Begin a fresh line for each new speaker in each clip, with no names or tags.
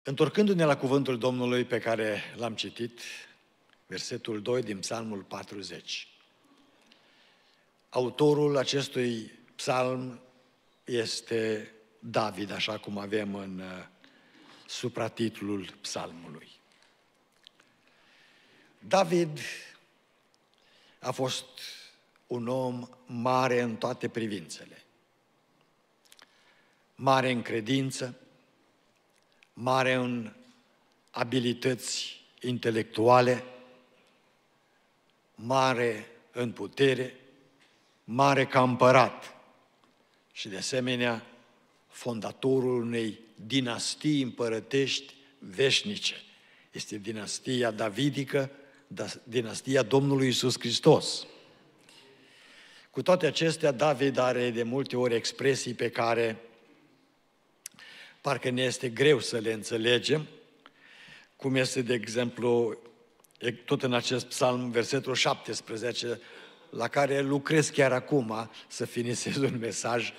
Întorcându-ne la cuvântul Domnului pe care l-am citit, versetul 2 din Psalmul 40. Autorul acestui psalm este David, așa cum avem în supratitlul psalmului. David a fost un om mare în toate privințele. Mare în credință, mare în abilități intelectuale, mare în putere, mare ca împărat și de asemenea fondatorul unei dinastii împărătești veșnice. Este dinastia davidică, dinastia Domnului Iisus Hristos. Cu toate acestea, David are de multe ori expresii pe care parcă ne este greu să le înțelegem, cum este, de exemplu, tot în acest psalm, versetul 17, la care lucrez chiar acum să finisez un mesaj,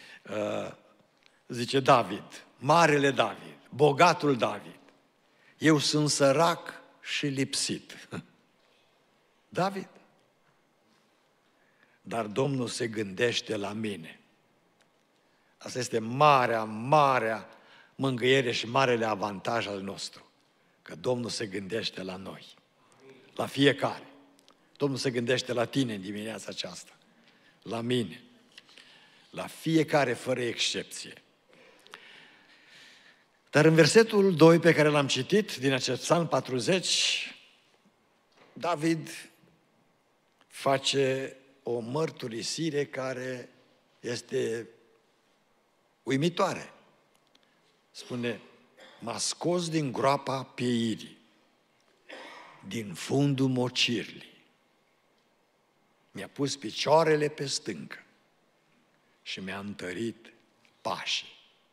zice David, marele David, bogatul David, eu sunt sărac și lipsit. David, dar Domnul se gândește la mine. Asta este marea mângâiere și marele avantaj al nostru, că Domnul se gândește la noi, la fiecare. Domnul se gândește la tine în dimineața aceasta, la mine, la fiecare fără excepție. Dar în versetul 2 pe care l-am citit din acest psalm 40, David face o mărturisire care este uimitoare. Spune, m-a scos din groapa pieirii, din fundul mocirlii. Mi-a pus picioarele pe stâncă și mi-a întărit pașii.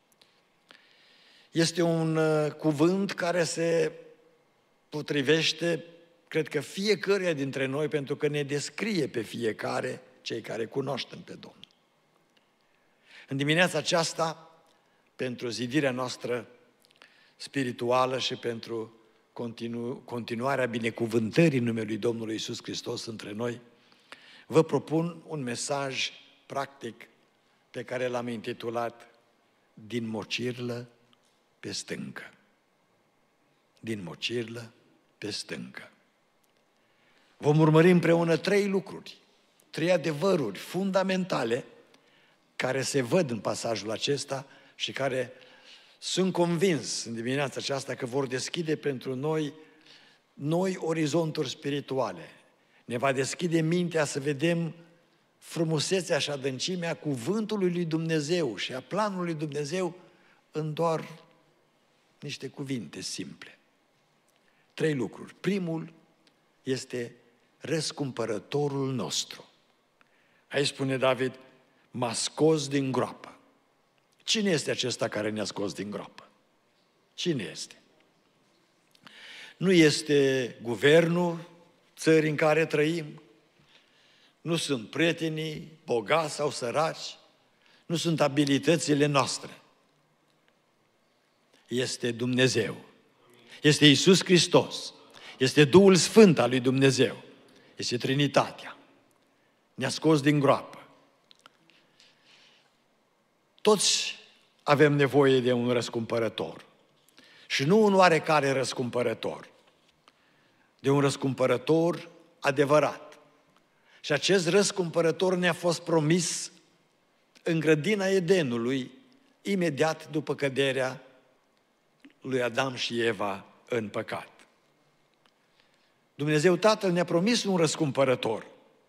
Este un cuvânt care se potrivește, cred că fiecăruia dintre noi, pentru că ne descrie pe fiecare, cei care cunoaștem pe Domnul. În dimineața aceasta, pentru zidirea noastră spirituală și pentru continuarea binecuvântării numelui Domnului Iisus Hristos între noi, vă propun un mesaj practic pe care l-am intitulat Din mocirlă pe stâncă. Din mocirlă pe stâncă. Vom urmări împreună 3 lucruri, 3 adevăruri fundamentale care se văd în pasajul acesta și care sunt convins în dimineața aceasta că vor deschide pentru noi orizonturi spirituale. Ne va deschide mintea să vedem frumusețea și adâncimea cuvântului lui Dumnezeu și a planului lui Dumnezeu în doar niște cuvinte simple. 3 lucruri. Primul este răscumpărătorul nostru. Aici spune David, m-a scos din groapă. Cine este acesta care ne-a scos din groapă? Cine este? Nu este guvernul țării în care trăim, nu sunt prietenii, bogați sau săraci, nu sunt abilitățile noastre. Este Dumnezeu. Este Iisus Hristos. Este Duhul Sfânt al lui Dumnezeu. Este Trinitatea. Ne-a scos din groapă. Toți avem nevoie de un răscumpărător. Și nu un oarecare răscumpărător. De un răscumpărător adevărat. Și acest răscumpărător ne-a fost promis în grădina Edenului, imediat după căderea lui Adam și Eva în păcat. Dumnezeu Tatăl ne-a promis un răscumpărător.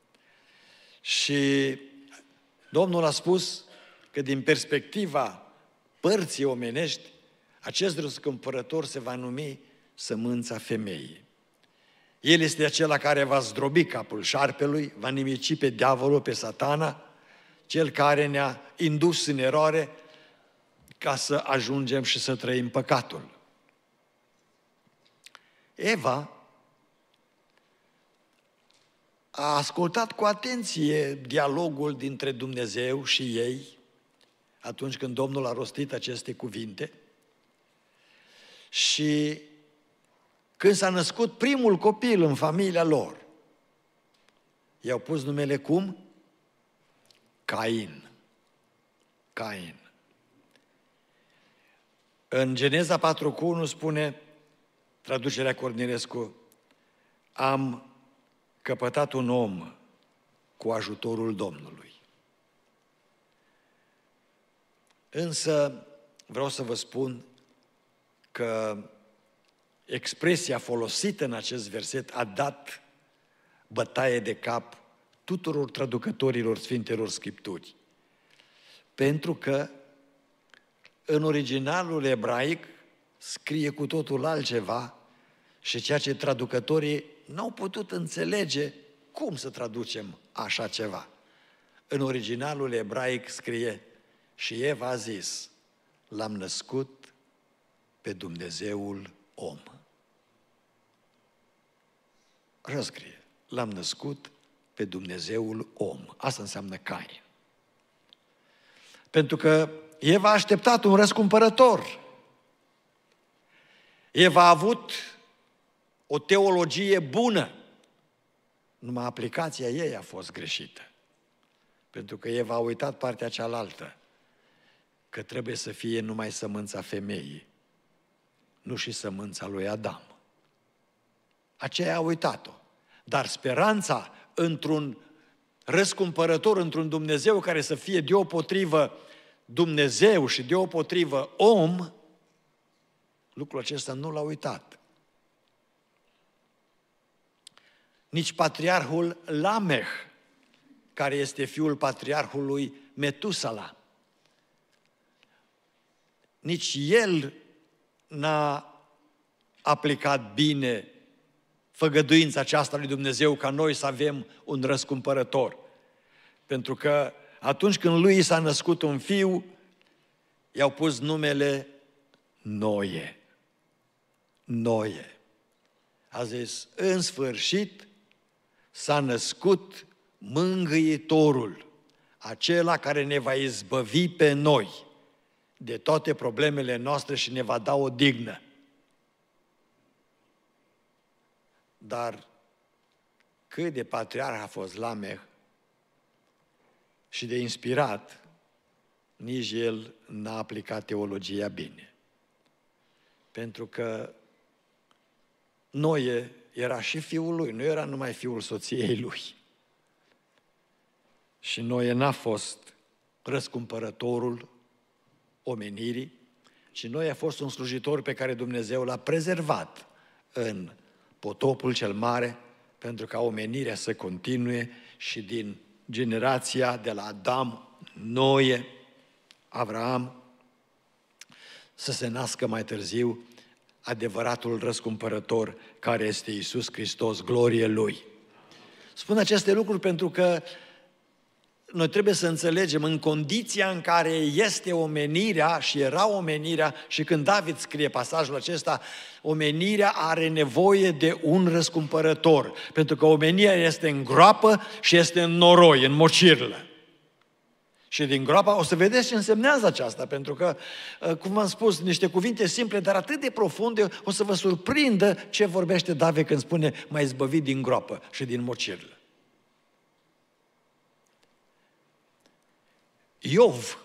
Și Domnul a spus că din perspectiva părții omenești, acest răscumpărător se va numi sămânța femeii. El este acela care va zdrobi capul șarpelui, va nimici pe diavolul, pe satana, cel care ne-a indus în eroare ca să ajungem și să trăim păcatul. Eva a ascultat cu atenție dialogul dintre Dumnezeu și ei atunci când Domnul a rostit aceste cuvinte Și când s-a născut primul copil în familia lor, i-au pus numele cum? Cain. Cain. În Geneza 4:1 spune, traducerea Cornilescu, am căpătat un om cu ajutorul Domnului. Însă vreau să vă spun că expresia folosită în acest verset a dat bătaie de cap tuturor traducătorilor Sfintelor Scripturi. Pentru că în originalul ebraic scrie cu totul altceva și ceea ce traducătorii n-au putut înțelege cum să traducem așa ceva. În originalul ebraic scrie, și Eva a zis, l-am născut pe Dumnezeul om. Așa scrie, l-am născut pe Dumnezeul om. Asta înseamnă Cain. Pentru că Eva a așteptat un răscumpărător. Eva a avut o teologie bună, numai aplicația ei a fost greșită. Pentru că Eva a uitat partea cealaltă, că trebuie să fie numai sămânța femeii, nu și sămânța lui Adam. Aceea a uitat-o. Dar speranța într-un răscumpărător, într-un Dumnezeu care să fie deopotrivă Dumnezeu și deopotrivă om, lucrul acesta nu l-a uitat. Nici patriarhul Lameh, care este fiul patriarhului Metusala, nici el n-a aplicat bine făgăduința aceasta lui Dumnezeu ca noi să avem un răscumpărător. Pentru că atunci când lui s-a născut un fiu, i-au pus numele Noe. Noe. A zis, în sfârșit s-a născut mângâietorul, acela care ne va izbăvi pe noi de toate problemele noastre și ne va da o dignă. Dar cât de patriarh a fost Lameh și de inspirat, nici el n-a aplicat teologia bine. Pentru că Noe era și fiul lui, nu era numai fiul soției lui. Și Noe n-a fost răscumpărătorul omenirii, ci Noe a fost un slujitor pe care Dumnezeu l-a prezervat în potopul cel mare, pentru ca omenirea să continue și din generația de la Adam, Noe, Avraam, să se nască mai târziu adevăratul răscumpărător care este Iisus Hristos, glorie Lui. Spun aceste lucruri pentru că noi trebuie să înțelegem în condiția în care este omenirea și era omenirea și când David scrie pasajul acesta, omenirea are nevoie de un răscumpărător, pentru că omenirea este în groapă și este în noroi, în mocirlă. Și din groapa o să vedeți ce însemnează aceasta, pentru că, cum v-am spus, niște cuvinte simple, dar atât de profunde, o să vă surprindă ce vorbește David când spune m-a izbăvit din groapă și din mocirlă. Iov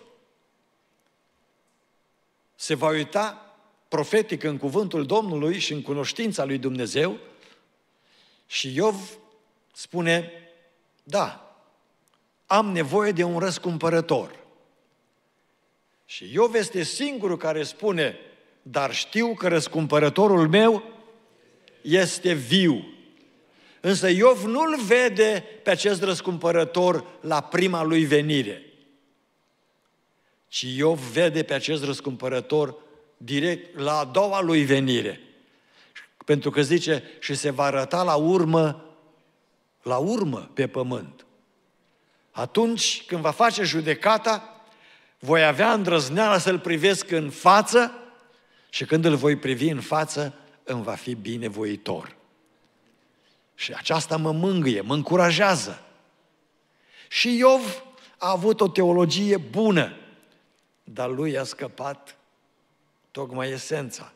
se va uita profetic în cuvântul Domnului și în cunoștința lui Dumnezeu și Iov spune, da, am nevoie de un răscumpărător. Și Iov este singurul care spune, dar știu că răscumpărătorul meu este viu. Însă Iov nu-l vede pe acest răscumpărător la prima lui venire, ci Iov vede pe acest răscumpărător direct la a doua lui venire. Pentru că zice, și se va arăta la urmă pe pământ. Atunci când va face judecata, voi avea îndrăzneala să-l privesc în față și când îl voi privi în față, îmi va fi binevoitor. Și aceasta mă mângâie, mă încurajează. Și Iov a avut o teologie bună, dar lui a scăpat tocmai esența,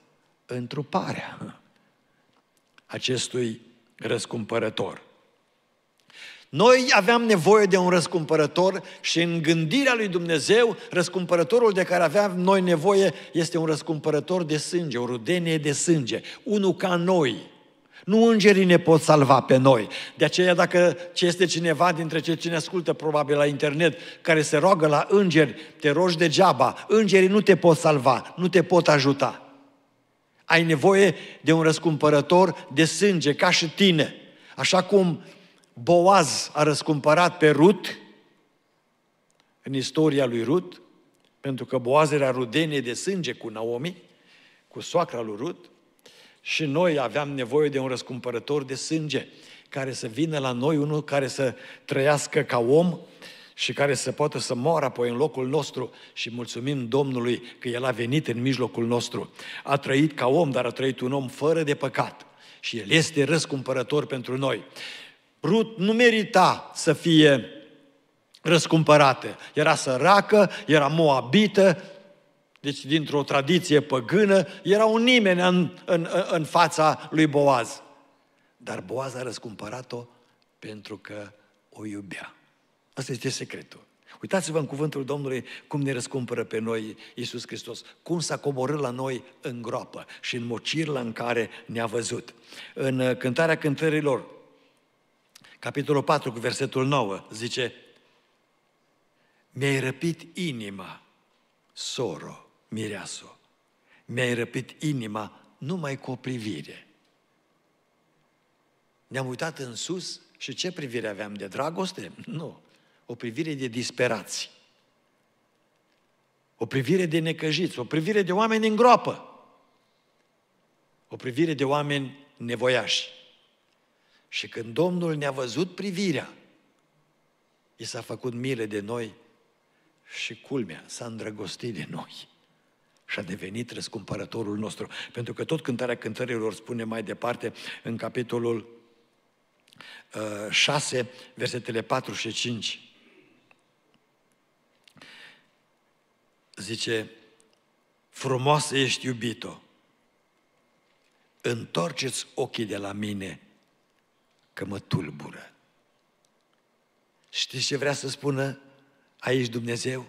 întruparea acestui răscumpărător. Noi aveam nevoie de un răscumpărător și în gândirea lui Dumnezeu, răscumpărătorul de care aveam noi nevoie este un răscumpărător de sânge, o rudenie de sânge, unul ca noi. Nu îngerii ne pot salva pe noi. De aceea dacă este cineva dintre cei ce ne ascultă probabil la internet, care se roagă la îngeri, te rogi degeaba, îngerii nu te pot salva, nu te pot ajuta. Ai nevoie de un răscumpărător de sânge, ca și tine. Așa cum Boaz a răscumpărat pe Rut, în istoria lui Rut, pentru că Boaz era rudenie de sânge cu Naomi, cu soacra lui Rut, și noi aveam nevoie de un răscumpărător de sânge, care să vină la noi, unul care să trăiască ca om și care să poată să moară apoi în locul nostru, și mulțumim Domnului că El a venit în mijlocul nostru. A trăit ca om, dar a trăit un om fără de păcat și El este răscumpărător pentru noi. Rut nu merita să fie răscumpărată. Era săracă, era moabită, deci dintr-o tradiție păgână, era un nimeni în fața lui Boaz. Dar Boaz a răscumpărat-o pentru că o iubea. Asta este secretul. Uitați-vă în cuvântul Domnului cum ne răscumpără pe noi Iisus Hristos, cum s-a coborât la noi în groapă și în mocirla în care ne-a văzut. În Cântarea Cântărilor, capitolul 4, cu versetul 9, zice: mi-ai răpit inima, soro, mireaso, mi-ai răpit inima numai cu o privire. Ne-am uitat în sus și ce privire aveam? De dragoste? Nu. O privire de disperați. O privire de necăjiți, o privire de oameni în groapă. O privire de oameni nevoiași. Și când Domnul ne-a văzut privirea, I s-a făcut milă de noi și culmea, s-a îndrăgostit de noi și a devenit răscumpărătorul nostru. Pentru că tot Cântarea Cântărilor spune mai departe, în capitolul 6, versetele 4 și 5, zice: frumoasă ești, iubito, întorceți ochii de la mine, că mă tulbură. Știți ce vrea să spună aici Dumnezeu?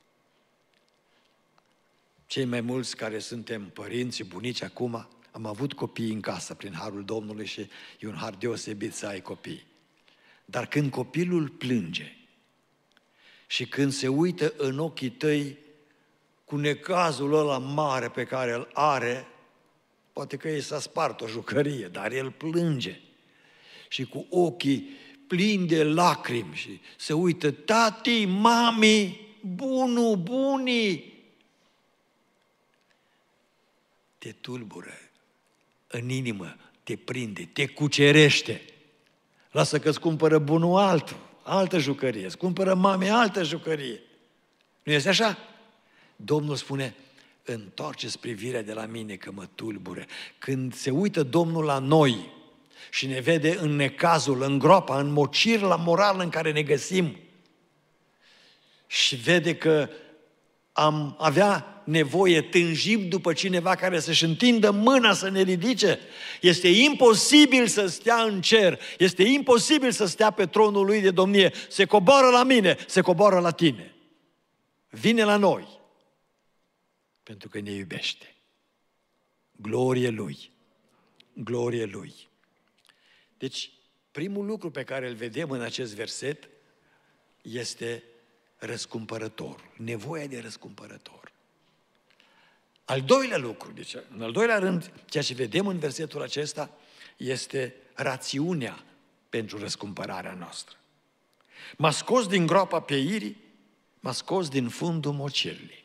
Cei mai mulți care suntem părinți și bunici acum, am avut copii în casă prin harul Domnului și e un har deosebit să ai copii. Dar când copilul plânge și când se uită în ochii tăi cu necazul ăla mare pe care îl are, poate că i s-a spart o jucărie, dar el plânge și cu ochii plini de lacrimi și se uită: tati, mami, bunii, te tulbură în inimă, te prinde, te cucerește. Lasă că îți cumpără bunul altă jucărie, îți cumpără mami altă jucărie. Nu este așa? Domnul spune: întoarceți privirea de la mine, că mă tulbură. Când se uită Domnul la noi și ne vede în necazul, în groapa, în mocirla morală în care ne găsim și vede că am avea nevoie, tânjim după cineva care să-și întindă mâna să ne ridice, este imposibil să stea în cer, este imposibil să stea pe tronul lui de domnie, se coboară la mine, se coboară la tine, vine la noi, pentru că ne iubește. Glorie Lui! Glorie Lui! Deci, primul lucru pe care îl vedem în acest verset este răscumpărător, nevoia de răscumpărător. Al doilea lucru, deci, în al doilea rând, ceea ce vedem în versetul acesta este rațiunea pentru răscumpărarea noastră. M-a scos din groapa pieirii, m-a scos din fundul mocirlii.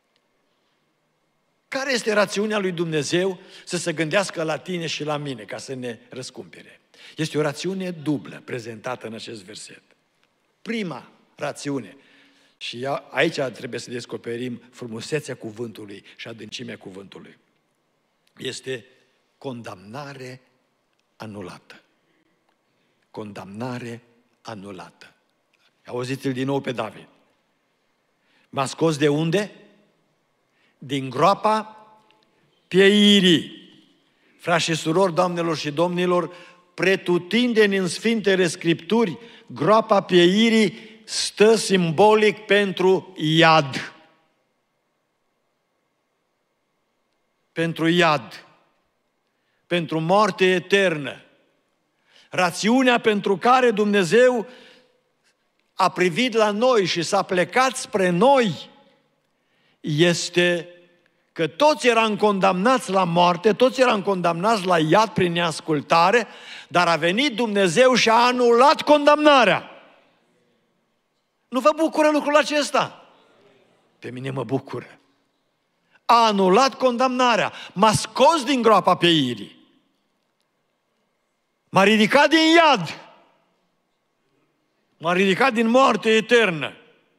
Care este rațiunea lui Dumnezeu să se gândească la tine și la mine ca să ne răscumpere? Este o rațiune dublă prezentată în acest verset. Prima rațiune, și aici trebuie să descoperim frumusețea cuvântului și adâncimea cuvântului, este condamnare anulată. Condamnare anulată. Auziți-l din nou pe David. M-a scos de unde? Din groapa Pieirii. Frați și surori, doamnelor și domnilor, pretutindeni în Sfintele Scripturi, groapa Pieirii stă simbolic pentru iad. Pentru iad. Pentru moarte eternă. Rațiunea pentru care Dumnezeu a privit la noi și s-a plecat spre noi este că toți eram condamnați la moarte, toți eram condamnați la iad prin neascultare, dar a venit Dumnezeu și a anulat condamnarea. Nu vă bucură lucrul acesta? Pe mine mă bucură. A anulat condamnarea, m-a scos din groapa Pieirii. M-a ridicat din iad. M-a ridicat din moarte eternă.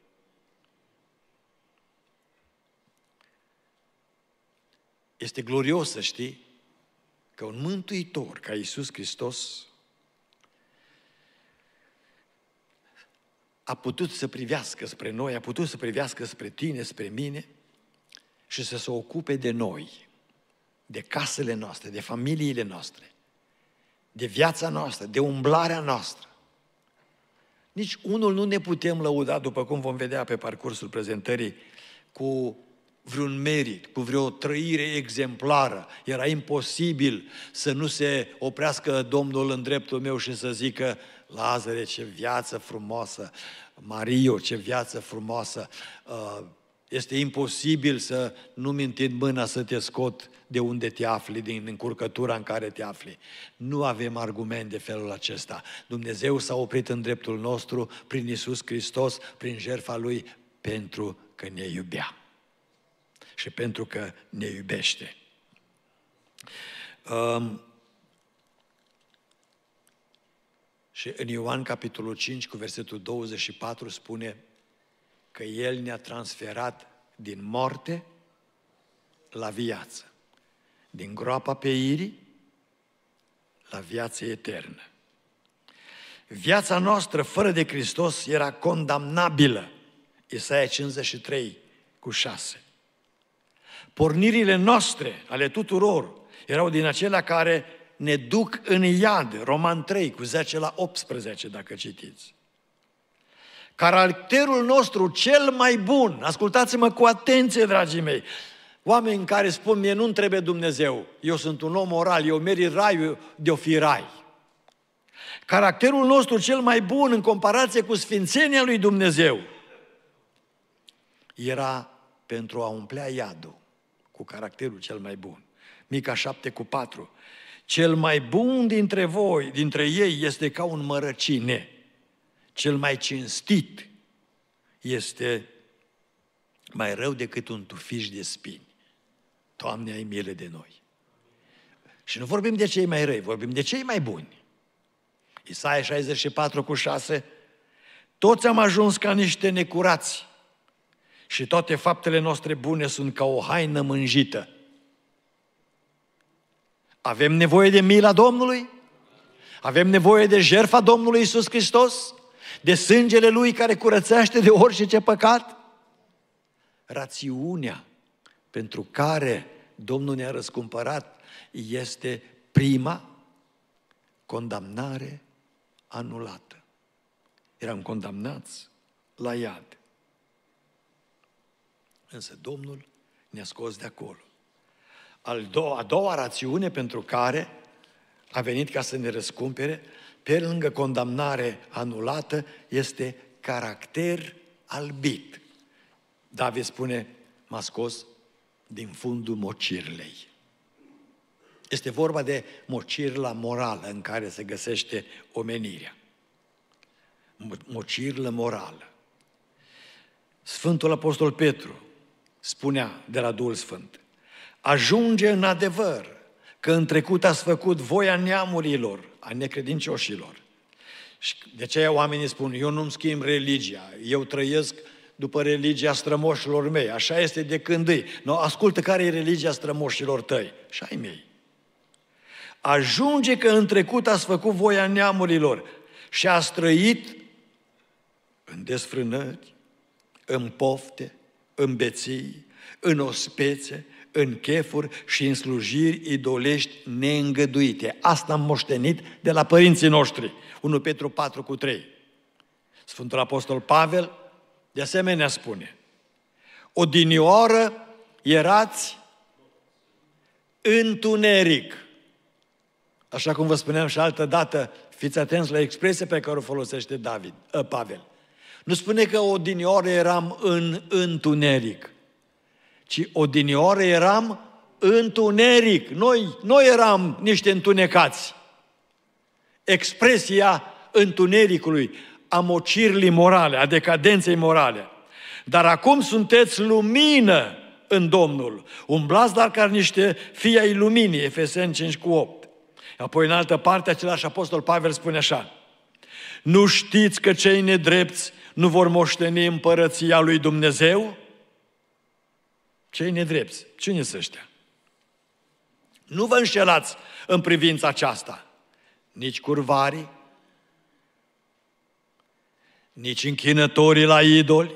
Este glorios să știi că un mântuitor ca Iisus Hristos a putut să privească spre noi, a putut să privească spre tine, spre mine și să se ocupe de noi, de casele noastre, de familiile noastre, de viața noastră, de umblarea noastră. Nici unul nu ne putem lăuda, după cum vom vedea pe parcursul prezentării, cu vreun merit, cu vreo trăire exemplară. Era imposibil să nu se oprească Domnul în dreptul meu și să zică: Lazare, ce viață frumoasă! Mario, ce viață frumoasă! Este imposibil să nu-mi întind mâna să te scot de unde te afli, din încurcătura în care te afli. Nu avem argument de felul acesta. Dumnezeu s-a oprit în dreptul nostru prin Iisus Hristos, prin jertfa Lui, pentru că ne iubea și pentru că ne iubește. Și în Ioan capitolul 5 cu versetul 24 spune că El ne-a transferat din moarte la viață, din groapa Pieirii la viață eternă. Viața noastră fără de Hristos era condamnabilă. Isaia 53 cu 6. Pornirile noastre, ale tuturor, erau din acelea care ne duc în iad. Roman 3 cu 10 la 18, dacă citiți. Caracterul nostru cel mai bun, ascultați-mă cu atenție, dragii mei, oameni care spun: mie nu-mi trebuie Dumnezeu, eu sunt un om moral, eu merit raiul de-o fi rai. Caracterul nostru cel mai bun în comparație cu sfințenia lui Dumnezeu era pentru a umplea iadul cu caracterul cel mai bun. Mica 7 cu 4. Cel mai bun dintre voi, dintre ei, este ca un mărăcine. Cel mai cinstit este mai rău decât un tufiș de spini. Doamne, ai milă de noi. Și nu vorbim de cei mai răi, vorbim de cei mai buni. Isaia 64 cu 6. Toți am ajuns ca niște necurați și toate faptele noastre bune sunt ca o haină mânjită. Avem nevoie de mila Domnului? Avem nevoie de jertfa Domnului Iisus Hristos? De sângele Lui care curățește de orice păcat? Rațiunea pentru care Domnul ne-a răscumpărat este prima: condamnare anulată. Eram condamnați la iad. Însă Domnul ne-a scos de acolo. A doua rațiune pentru care a venit ca să ne răscumpere, pe lângă condamnare anulată, este caracter albit. David spune: m-a scos din fundul mocirlei. Este vorba de mocirla morală în care se găsește omenirea. Mocirlă morală. Sfântul Apostol Petru spunea de la Duhul Sfânt: ajunge în adevăr că în trecut ați făcut voia neamurilor, a necredincioșilor. Și de aceea oamenii spun: eu nu-mi schimb religia, eu trăiesc după religia strămoșilor mei, așa este de când îi. No, ascultă care e religia strămoșilor tăi și ai mei. Ajunge că în trecut ați făcut voia neamurilor și ați trăit în desfrânări, în pofte, în beții, în ospețe, în chefuri și în slujiri idolești neîngăduite. Asta am moștenit de la părinții noștri. 1 Petru 4:3. Sfântul Apostol Pavel de asemenea spune: odinioară erați întuneric. Așa cum vă spuneam și altă dată, fiți atenți la expresia pe care o folosește Pavel. Nu spune că odinioară eram în întuneric, ci odinioară eram întuneric. Noi eram niște întunecați. Expresia întunericului, a mocirii morale, a decadenței morale. Dar acum sunteți lumină în Domnul. Umblați dar ca niște fii ai luminii, Efeseni 5:8. Apoi în altă parte, același apostol Pavel spune așa: nu știți că cei nedrepți nu vor moșteni împărăția lui Dumnezeu? Cei nedrepți, cine sunt ăștia? Nu vă înșelați în privința aceasta. Nici curvarii, nici închinătorii la idoli,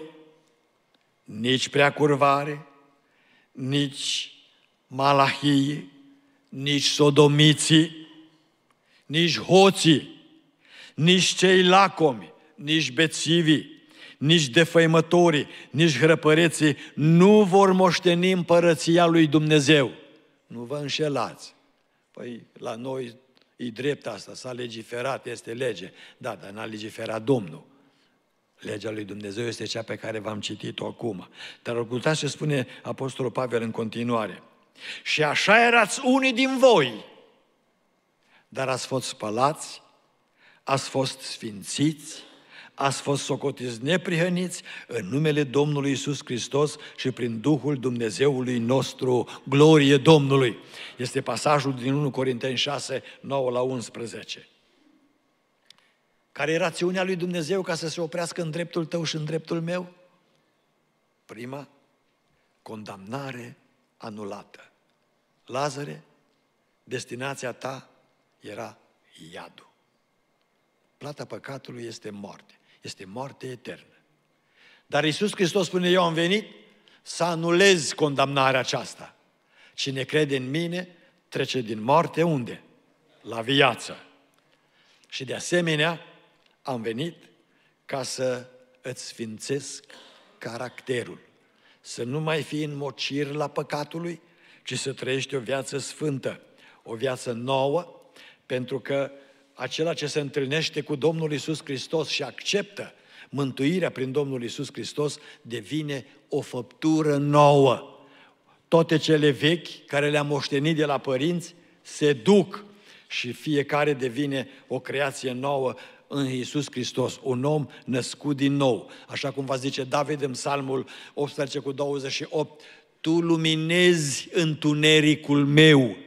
nici preacurvare, nici malahii, nici sodomiții, nici hoții, nici cei lacomi, nici bețivii, nici defăimătorii, nici hrăpăreții nu vor moșteni împărăția lui Dumnezeu. Nu vă înșelați. Păi la noi e drept asta, s-a legiferat, este lege. Da, dar n-a legiferat Domnul. Legea lui Dumnezeu este cea pe care v-am citit-o acum. Dar ascultați ce spune apostolul Pavel în continuare. Și așa erați unii din voi, dar ați fost spălați, ați fost sfințiți, ați fost socotiți neprihăniți în numele Domnului Iisus Hristos și prin Duhul Dumnezeului nostru. Glorie Domnului! Este pasajul din 1 Corinteni 6, 9-11. Care e rațiunea lui Dumnezeu ca să se oprească în dreptul tău și în dreptul meu? Prima, condamnare anulată. Lazare, destinația ta era iadul. Plata păcatului este moarte. Este moarte eternă. Dar Iisus Hristos spune: eu am venit să anulez condamnarea aceasta. Cine crede în mine trece din moarte unde? La viață. Și de asemenea am venit ca să îți sfințesc caracterul. Să nu mai fii înmocir la păcatului, ci să trăiești o viață sfântă, o viață nouă, pentru că acela ce se întâlnește cu Domnul Iisus Hristos și acceptă mântuirea prin Domnul Iisus Hristos devine o făptură nouă. Toate cele vechi care le-am moștenit de la părinți se duc și fiecare devine o creație nouă în Iisus Hristos, un om născut din nou. Așa cum va zice David în Psalmul 18:28, tu luminezi întunericul meu.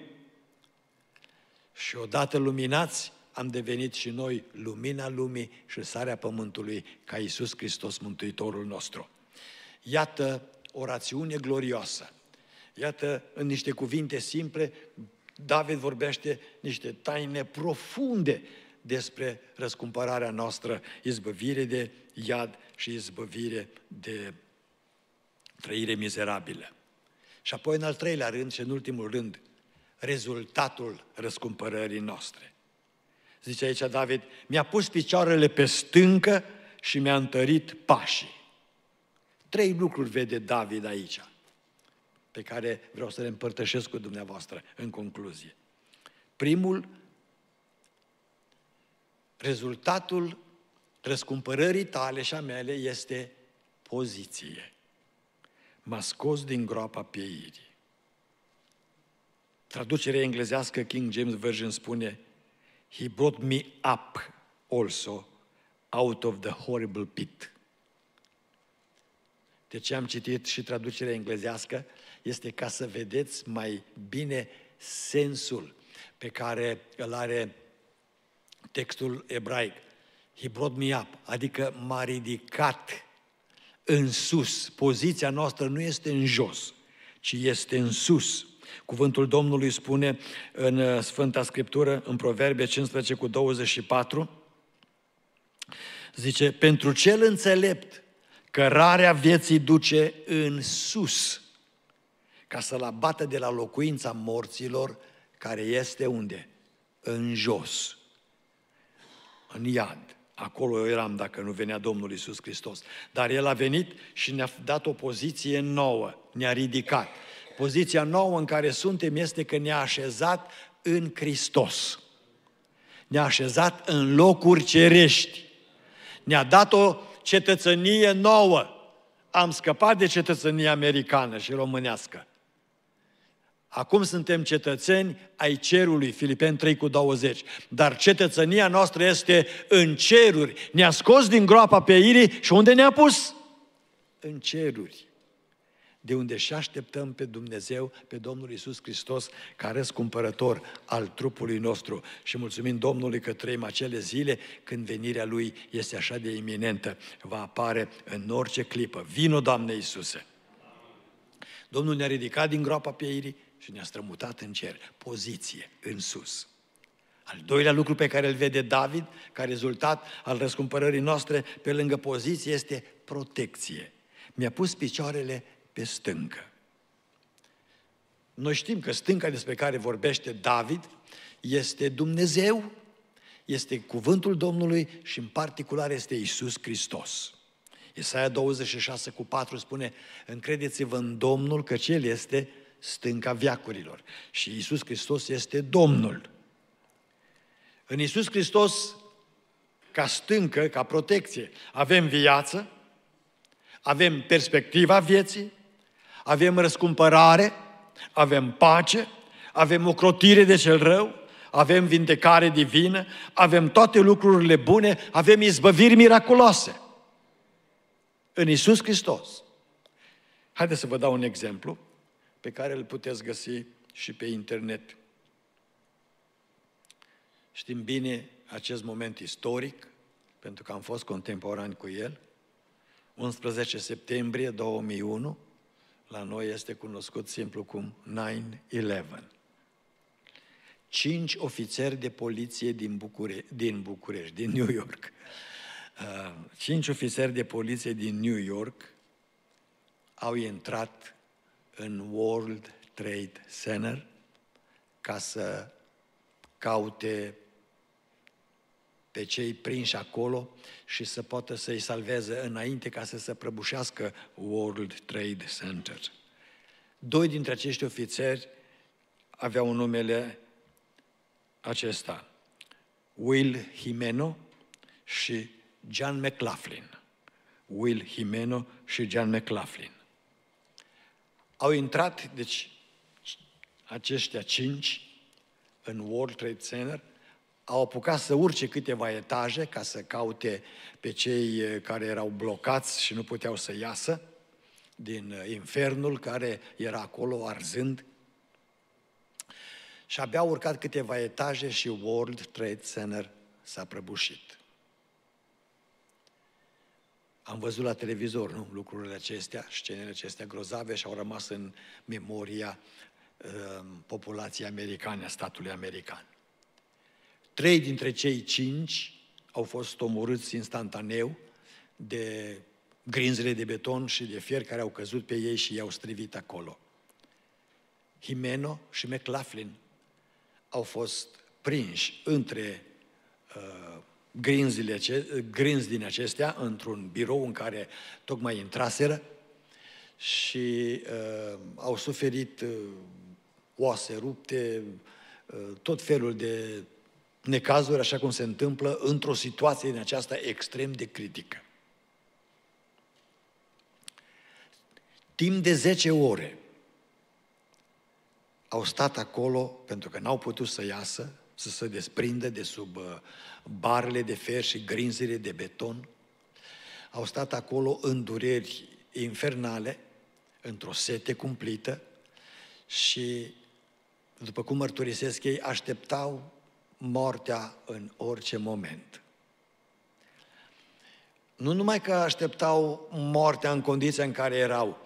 Și odată luminați, am devenit și noi lumina lumii și sarea pământului ca Iisus Hristos, Mântuitorul nostru. Iată o rațiune glorioasă. Iată, în niște cuvinte simple, David vorbește niște taine profunde despre răscumpărarea noastră, izbăvire de iad și izbăvire de trăire mizerabilă. Și apoi, în al treilea rând și în ultimul rând, rezultatul răscumpărării noastre. Zice aici David: mi-a pus picioarele pe stâncă și mi-a întărit pașii. 3 lucruri vede David aici, pe care vreau să le împărtășesc cu dumneavoastră în concluzie. Primul, rezultatul răscumpărării tale și a mele este poziție. M-a scos din groapa pieirii. Traducerea englezească King James Version spune: He brought me up also out of the horrible pit. De ce am citit și traducerea englezească? Este ca să vedeți mai bine sensul pe care îl are textul ebraic. He brought me up, adică m-a ridicat în sus. Poziția noastră nu este în jos, ci este în sus. Cuvântul Domnului spune în Sfânta Scriptură, în Proverbe 15:24, zice: pentru cel înțelept, cărarea vieții duce în sus, ca să-l abată de la locuința morților, care este unde? În jos, în iad. Acolo eu eram dacă nu venea Domnul Iisus Hristos. Dar El a venit și ne-a dat o poziție nouă, ne-a ridicat. Poziția nouă în care suntem este că ne-a așezat în Hristos. Ne-a așezat în locuri cerești. Ne-a dat o cetățenie nouă. Am scăpat de cetățenia americană și românească. Acum suntem cetățeni ai cerului, Filipeni 3:20. Dar cetățenia noastră este în ceruri. Ne-a scos din groapa peirii și unde ne-a pus? În ceruri. De unde și așteptăm pe Dumnezeu, pe Domnul Iisus Hristos, ca răscumpărător al trupului nostru. Și mulțumim Domnului că trăim acele zile când venirea Lui este așa de iminentă. Va apare în orice clipă. Vino, Doamne Iisuse! Domnul ne-a ridicat din groapa pieirii și ne-a strămutat în cer. Poziție, în sus. Al doilea lucru pe care îl vede David, ca rezultat al răscumpărării noastre, pe lângă poziție, este protecție. Mi-a pus picioarele pe stâncă. Noi știm că stânca despre care vorbește David este Dumnezeu, este cuvântul Domnului și în particular este Iisus Hristos. Isaia 26:4 spune: încredeți-vă în Domnul, căci El este stânca veacurilor. Și Iisus Hristos este Domnul. În Iisus Hristos, ca stâncă, ca protecție, avem viață, avem perspectiva vieții, avem răscumpărare, avem pace, avem ocrotire de cel rău, avem vindecare divină, avem toate lucrurile bune, avem izbăviri miraculoase. În Iisus Hristos. Haideți să vă dau un exemplu pe care îl puteți găsi și pe internet. Știm bine acest moment istoric, pentru că am fost contemporani cu el. 11 septembrie 2001, la noi este cunoscut simplu cum 9/11. 5 ofițeri de poliție din New York. 5 ofițeri de poliție din New York au intrat în World Trade Center ca să caute pe cei prinși acolo și să poată să-i salveze înainte ca să se prăbușească World Trade Center. 2 dintre acești ofițeri aveau numele acesta: Will Jimeno și John McLaughlin. Will Jimeno și John McLaughlin. Au intrat, deci, aceștia 5 în World Trade Center, au apucat să urce câteva etaje ca să caute pe cei care erau blocați și nu puteau să iasă din infernul care era acolo arzând. Și abia au urcat câteva etaje și World Trade Center s-a prăbușit. Am văzut la televizor, nu? Lucrurile acestea, scenele acestea grozave și au rămas în memoria populației americane, a statului american. 3 dintre cei 5 au fost omorâți instantaneu de grinzile de beton și de fier care au căzut pe ei și i-au strivit acolo. Jimeno și McLaughlin au fost prinși între grinzi din acestea, într-un birou în care tocmai intraseră și au suferit oase rupte, tot felul de necazuri, așa cum se întâmplă într-o situație din aceasta extrem de critică. Timp de 10 ore au stat acolo pentru că n-au putut să iasă, să se desprindă de sub barele de fer și grinzile de beton. Au stat acolo în dureri infernale, într-o sete cumplită și, după cum mărturisesc ei, așteptau moartea în orice moment. Nu numai că așteptau moartea în condiția în care erau,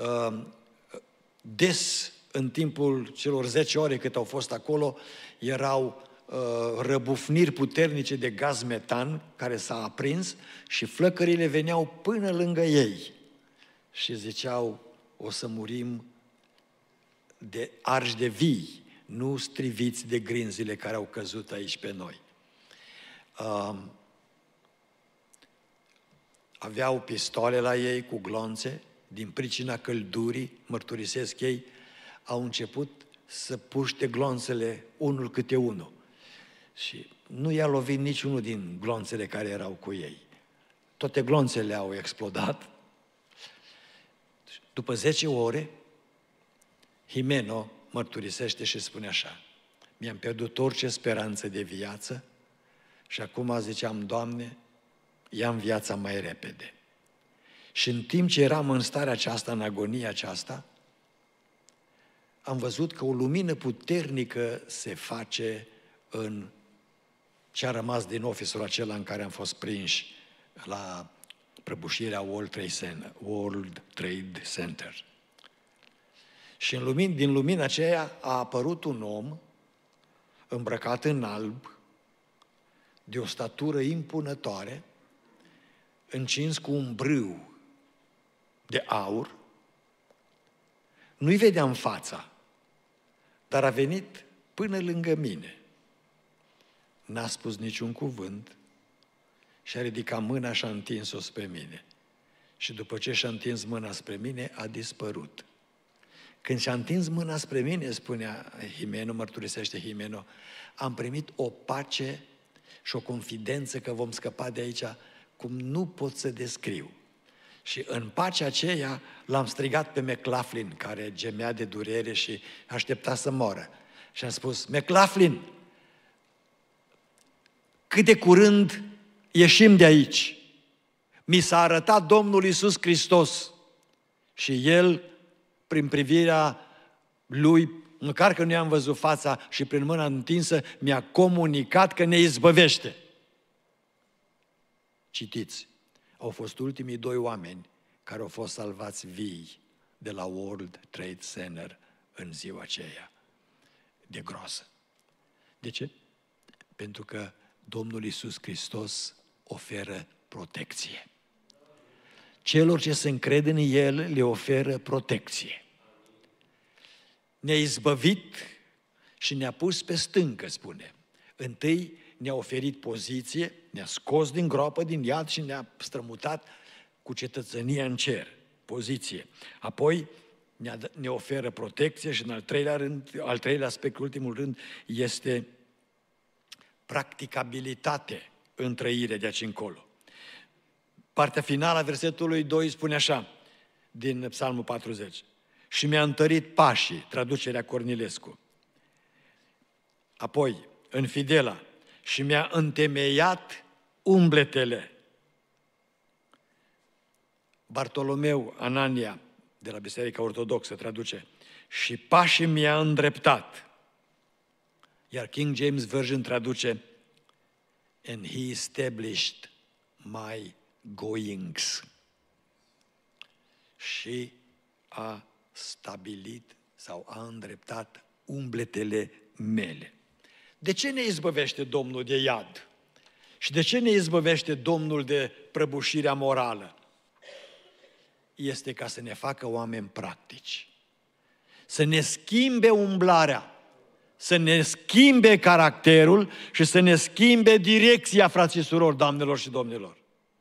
des în timpul celor 10 ore cât au fost acolo, erau răbufniri puternice de gaz metan care s-a aprins și flăcările veneau până lângă ei și ziceau: o să murim de arși de vii, nu striviți de grinzile care au căzut aici pe noi. Aveau pistoale la ei cu glonțe, din pricina căldurii, mărturisesc ei, au început să puște glonțele unul câte unul. Și nu i-a lovit niciunul din glonțele care erau cu ei. Toate glonțele au explodat. După 10 ore, Jimeno mărturisește și spune așa: mi-am pierdut orice speranță de viață și acum ziceam, Doamne, ia-mi viața mai repede. Și în timp ce eram în starea aceasta, în agonia aceasta, am văzut că o lumină puternică se face în ce a rămas din ofisul acela în care am fost prinși la prăbușirea World Trade Center. Și din lumina aceea a apărut un om îmbrăcat în alb, de o statură impunătoare, încins cu un brâu de aur. Nu-i vedeam fața, dar a venit până lângă mine. N-a spus niciun cuvânt și a ridicat mâna și a întins-o spre mine. Și după ce și-a întins mâna spre mine, a dispărut. Când și-a întins mâna spre mine, spunea Jimeno, mărturisește Jimeno, am primit o pace și o confidență că vom scăpa de aici cum nu pot să descriu. Și în pacea aceea l-am strigat pe McLaughlin, care gemea de durere și aștepta să moară. Și am spus, McLaughlin, cât de curând ieșim de aici. Mi s-a arătat Domnul Iisus Hristos și El, prin privirea Lui, măcar că nu i-am văzut fața și prin mâna întinsă, mi-a comunicat că ne izbăvește. Citiți, au fost ultimii 2 oameni care au fost salvați vii de la World Trade Center în ziua aceea de groază. De ce? Pentru că Domnul Iisus Hristos oferă protecție. Celor ce se încred în El le oferă protecție. Ne-a izbăvit și ne-a pus pe stâncă, spune. Întâi ne-a oferit poziție, ne-a scos din groapă, din iad și ne-a strămutat cu cetățenia în cer, poziție. Apoi ne oferă protecție și în al treilea aspect, ultimul rând, este practicabilitate în trăire de aici încolo. Partea finală a versetului 2 spune așa, din Psalmul 40. Și mi-a întărit pașii, traducerea Cornilescu. Apoi, în Fidela, și mi-a întemeiat umbletele. Bartolomeu Anania, de la Biserica Ortodoxă, traduce, și pașii mi-a îndreptat. Iar King James Version traduce, and he established my goings. Și a stabilit sau a îndreptat umbletele mele. De ce ne izbăvește Domnul de iad? Și de ce ne izbăvește Domnul de prăbușirea morală? Este ca să ne facă oameni practici. Să ne schimbe umblarea, să ne schimbe caracterul și să ne schimbe direcția, frații și surori, doamnelor și domnilor.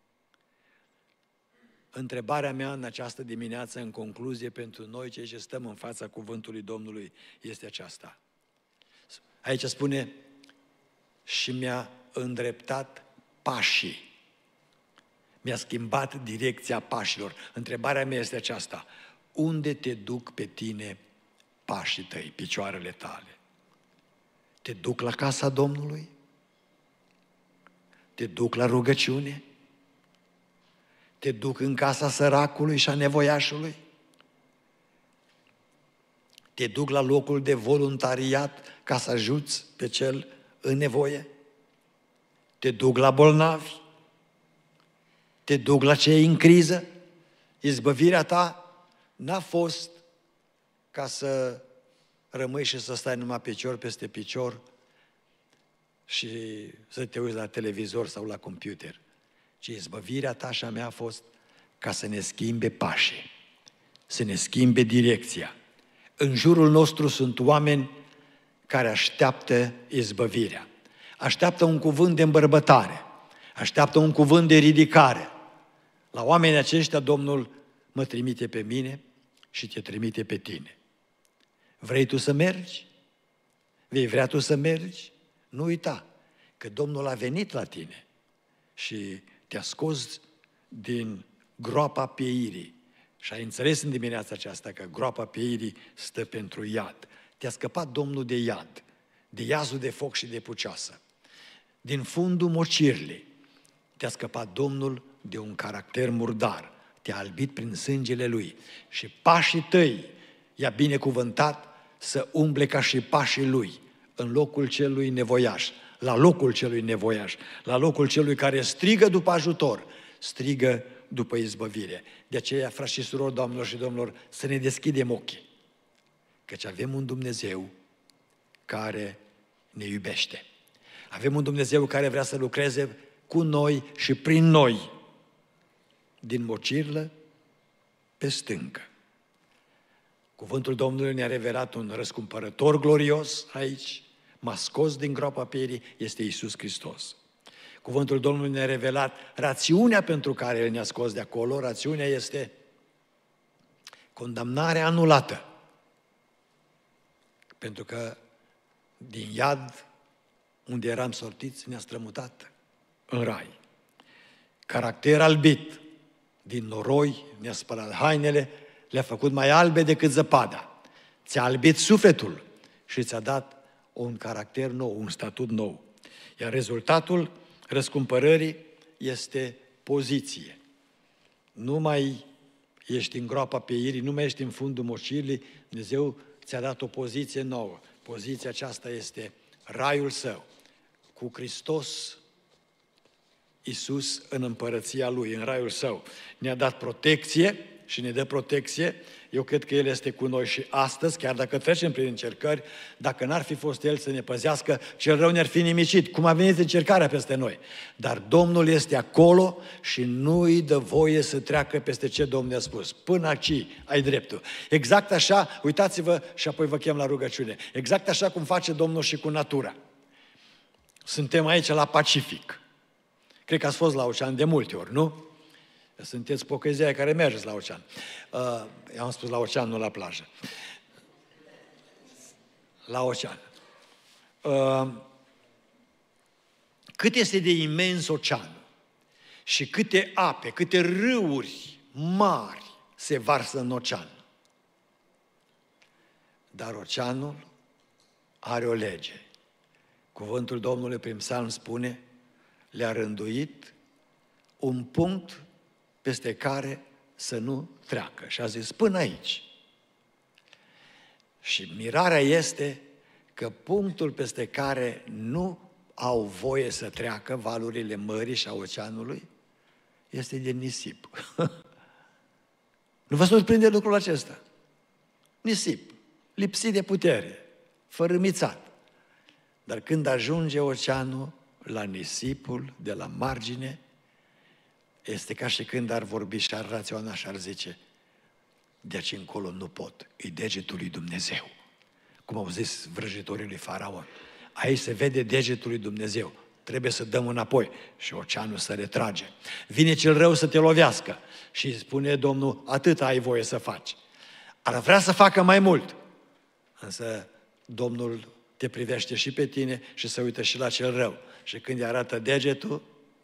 Întrebarea mea în această dimineață, în concluzie, pentru noi, cei ce stăm în fața cuvântului Domnului, este aceasta. Aici spune, și mi-a îndreptat pașii. Mi-a schimbat direcția pașilor. Întrebarea mea este aceasta. Unde te duc pe tine pașii tăi, picioarele tale? Te duc la casa Domnului? Te duc la rugăciune? Te duc în casa săracului și a nevoiașului? Te duc la locul de voluntariat ca să ajuți pe cel în nevoie? Te duc la bolnavi? Te duc la cei în criză? Izbăvirea ta n-a fost ca să rămâi și să stai numai picior peste picior și să te uiți la televizor sau la computer, ci izbăvirea ta și a mea a fost ca să ne schimbe pașii, să ne schimbe direcția, În jurul nostru sunt oameni care așteaptă izbăvirea. Așteaptă un cuvânt de îmbărbătare. Așteaptă un cuvânt de ridicare. La oamenii aceștia Domnul mă trimite pe mine și te trimite pe tine. Vrei tu să mergi? Vei vrea tu să mergi? Nu uita că Domnul a venit la tine și te-a scos din groapa pieirii. Și ai înțeles în dimineața aceasta că groapa pieirii stă pentru iad. Te-a scăpat Domnul de iad, de iazul de foc și de pucioasă. Din fundul mocirlii te-a scăpat Domnul de un caracter murdar. Te-a albit prin sângele Lui și pașii tăi i-a binecuvântat să umble ca și pașii Lui în locul celui nevoiaș, la locul celui nevoiaș, la locul celui care strigă după ajutor, strigă după izbăvire. De aceea, frați și surori, doamnelor și domnilor, să ne deschidem ochii, căci avem un Dumnezeu care ne iubește. Avem un Dumnezeu care vrea să lucreze cu noi și prin noi, din mocirlă pe stâncă. Cuvântul Domnului ne-a revelat un răscumpărător glorios aici, m-a scos din groapa pieirii, este Iisus Hristos. Cuvântul Domnului ne-a revelat rațiunea pentru care El ne-a scos de acolo. Rațiunea este condamnarea anulată. Pentru că din iad, unde eram sortiți, ne-a strămutat în rai. Caracter albit, din noroi, ne-a spălat hainele, le-a făcut mai albe decât zăpada. Ți-a albit sufletul și ți-a dat un caracter nou, un statut nou. Iar rezultatul răscumpărării este poziție. Nu mai ești în groapa pieirii, nu mai ești în fundul mocirlii, Dumnezeu ți-a dat o poziție nouă. Poziția aceasta este raiul Său, cu Hristos Iisus în împărăția Lui, în raiul Său. Ne-a dat protecție și ne dă protecție. Eu cred că El este cu noi și astăzi, chiar dacă trecem prin încercări, dacă n-ar fi fost El să ne păzească, cel rău ne-ar fi nimicit, cum a venit încercarea peste noi. Dar Domnul este acolo și nu îi dă voie să treacă peste ce Domnul a spus. Până aici ai dreptul. Exact așa, uitați-vă și apoi vă chem la rugăciune. Exact așa cum face Domnul și cu natura. Suntem aici la Pacific. Cred că ați fost la ocean de multe ori, nu? Sunteți pocăzia care mergeți la ocean. Eu am spus la ocean, nu la plajă. La ocean. Cât este de imens oceanul și câte ape, câte râuri mari se varsă în ocean. Dar oceanul are o lege. Cuvântul Domnului prin Psalm spune: le-a rânduit un punct peste care să nu treacă. Și a zis, până aici. Și mirarea este că punctul peste care nu au voie să treacă valurile mării și a oceanului este de nisip. Nu vă surprinde lucrul acesta? Nisip, lipsit de putere, fărâmițat. Dar când ajunge oceanul la nisipul de la margine, este ca și când ar vorbi și ar raționa și ar zice: de aici încolo nu pot, e degetul lui Dumnezeu. Cum au zis vrăjitorii lui Faraon. Aici se vede degetul lui Dumnezeu. Trebuie să dăm înapoi și oceanul să retrage. Vine cel rău să te lovească și spune Domnul: atât ai voie să faci. Ar vrea să facă mai mult, însă Domnul te privește și pe tine și se uită și la cel rău. Și când îi arată degetul,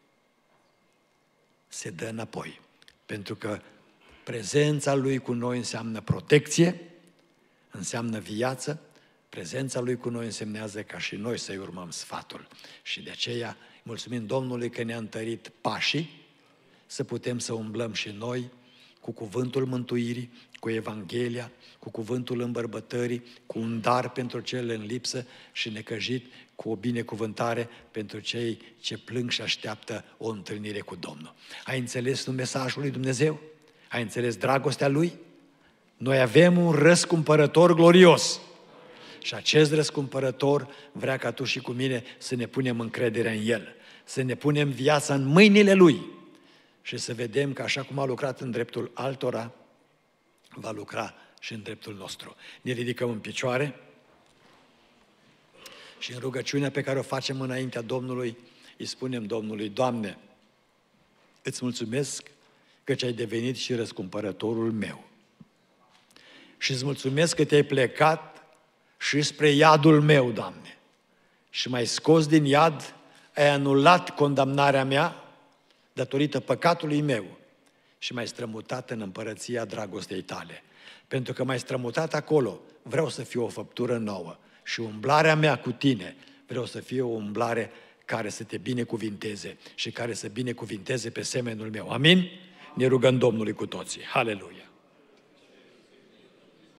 se dă înapoi. Pentru că prezența Lui cu noi înseamnă protecție, înseamnă viață, prezența Lui cu noi însemnează ca și noi să-i urmăm sfatul. Și de aceea mulțumim Domnului că ne-a întărit pașii, să putem să umblăm și noi cu cuvântul mântuirii, cu Evanghelia, cu cuvântul îmbărbătării, cu un dar pentru cele în lipsă și necăjit, cu o binecuvântare pentru cei ce plâng și așteaptă o întâlnire cu Domnul. Ai înțeles mesajul lui Dumnezeu? Ai înțeles dragostea Lui? Noi avem un răscumpărător glorios. Și acest răscumpărător vrea ca tu și cu mine să ne punem încrederea în El, să ne punem viața în mâinile Lui și să vedem că așa cum a lucrat în dreptul altora, va lucra și în dreptul nostru. Ne ridicăm în picioare și în rugăciunea pe care o facem înaintea Domnului, îi spunem Domnului: Doamne, îți mulțumesc că ai devenit și răscumpărătorul meu. Și îți mulțumesc că te-ai plecat și spre iadul meu, Doamne. Și m-ai scos din iad, ai anulat condamnarea mea datorită păcatului meu și m-ai strămutat în împărăția dragostei tale. Pentru că m-ai strămutat acolo, vreau să fiu o făptură nouă și umblarea mea cu tine vreau să fie o umblare care să te binecuvinteze și care să binecuvinteze pe semenul meu. Amin? Ne rugăm Domnului cu toții. Haleluia!